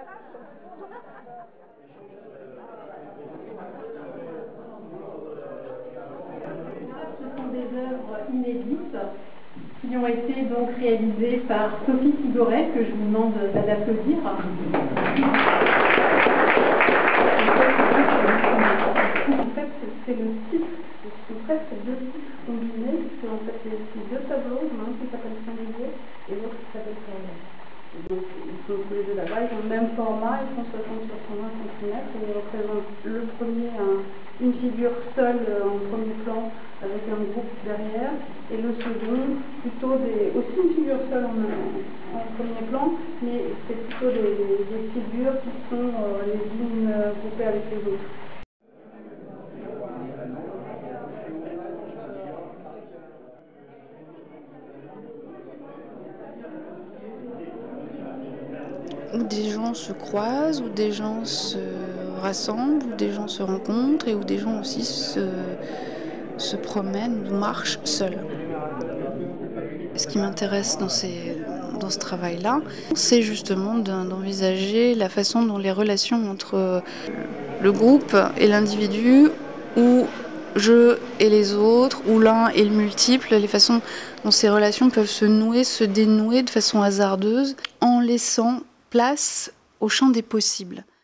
Ce sont des œuvres inédites qui ont été donc réalisées par Sophie Sigoret, que je vous demande d'applaudir. En fait, c'est le titre, ce sont presque deux titres combinés, puisque en fait, c'est deux tableaux, un qui s'appelle Singulier et l'autre qui s'appelle Pluriel. Donc, ils sont tous les deux là-bas, ils ont le même format, ils font 60 sur 120 cm et ils représentent le premier une figure seule en premier plan avec un groupe derrière, et le second plutôt aussi une figure seule en premier plan, mais c'est plutôt des figures qui sont les unes groupées avec les autres. Où des gens se croisent, où des gens se rassemblent, où des gens se rencontrent et où des gens aussi se promènent ou marchent seuls. Ce qui m'intéresse dans ce travail-là, c'est justement d'envisager la façon dont les relations entre le groupe et l'individu, ou je et les autres, ou l'un et le multiple, les façons dont ces relations peuvent se nouer, se dénouer de façon hasardeuse, en laissant place au champ des possibles.